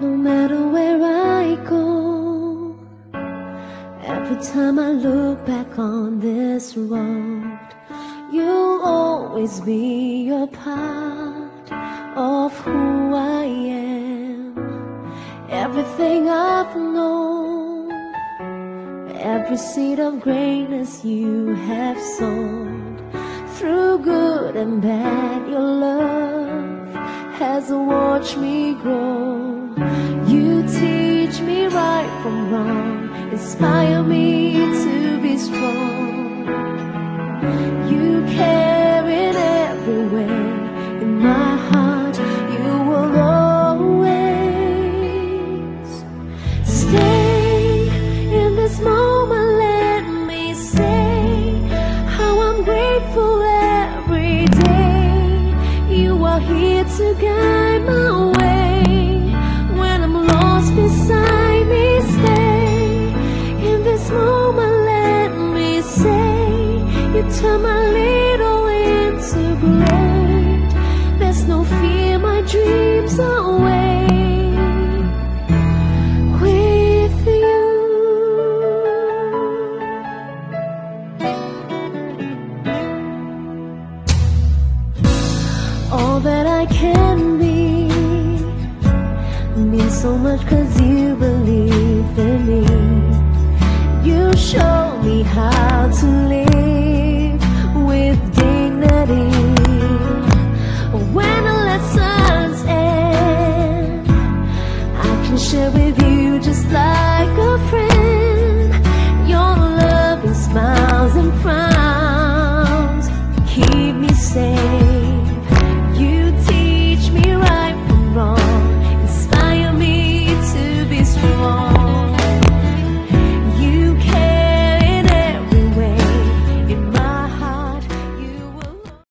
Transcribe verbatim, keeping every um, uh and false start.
No matter where I go, every time I look back on this road, you'll always be a part of who I am. Everything I've known, every seed of greatness you have sown. Through good and bad, your love has watched me grow. You teach me right from wrong, inspire me to be strong. You care in every way, in my heart you will always stay. In this moment let me say how I'm grateful every day. You are here to guide my way. When I'm lost beside me, stay. In this moment let me say you turn my little into great. There's no fear, my dreams are away with you. All that I can be means so much 'cause you believe in me. You show me how to live with dignity. When the lessons end, I can share with